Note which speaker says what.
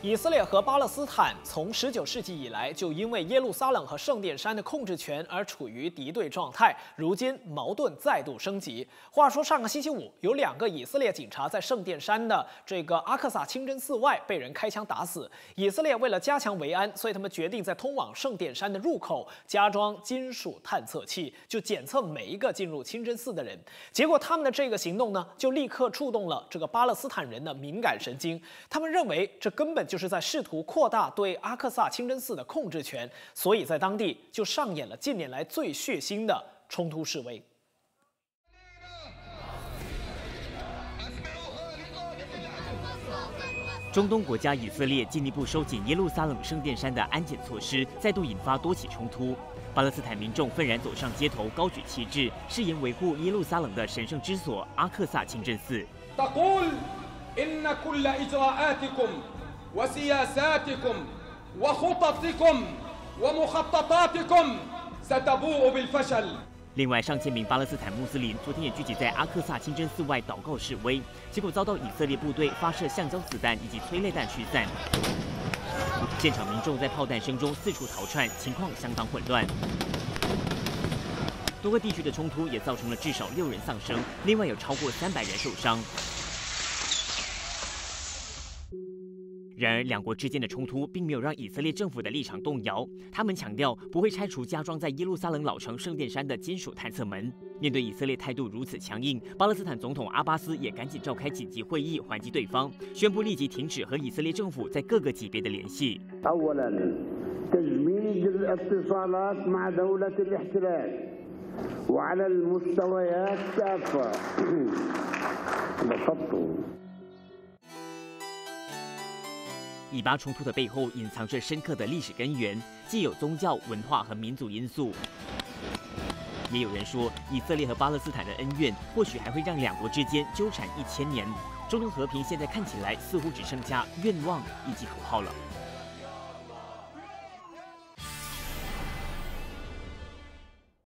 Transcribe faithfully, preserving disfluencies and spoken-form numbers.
Speaker 1: 以色列和巴勒斯坦从十九世纪以来就因为耶路撒冷和圣殿山的控制权而处于敌对状态，如今矛盾再度升级。话说上个星期五，有两个以色列警察在圣殿山的这个阿克萨清真寺外被人开枪打死。以色列为了加强维安，所以他们决定在通往圣殿山的入口加装金属探测器，就检测每一个进入清真寺的人。结果他们的这个行动呢，就立刻触动了这个巴勒斯坦人的敏感神经，他们认为这根本就是在试图扩大对阿克萨清真寺的控制权，所以在当地就上演了近年来最血腥的冲突示威。
Speaker 2: 中东国家以色列进一步收紧耶路撒冷圣殿山的安检措施，再度引发多起冲突。巴勒斯坦民众愤然走上街头，高举旗帜，誓言维护耶路撒冷的神圣之所阿克萨清真寺。
Speaker 3: إن كل إجراءاتكم وسياساتكم وخططكم ومخططاتكم ستبوء بالفشل。
Speaker 2: 另外，上千名巴勒斯坦穆斯林昨天也聚集在阿克萨清真寺外祷告示威，结果遭到以色列部队发射橡胶子弹以及催泪弹驱散。现场民众在炮弹声中四处逃窜，情况相当混乱。多个地区的冲突也造成了至少六人丧生，另外有超过三百人受伤。然而，两国之间的冲突并没有让以色列政府的立场动摇。他们强调不会拆除加装在耶路撒冷老城圣殿山的金属探测门。面对以色列态度如此强硬，巴勒斯坦总统阿巴斯也赶紧召开紧急会议还击对方，宣布立即停止和以色列政府在各个级别的联系。以巴冲突的背后隐藏着深刻的历史根源，既有宗教、文化和民族因素。也有人说，以色列和巴勒斯坦的恩怨，或许还会让两国之间纠缠一千年。中东和平现在看起来似乎只剩下愿望以及口号了。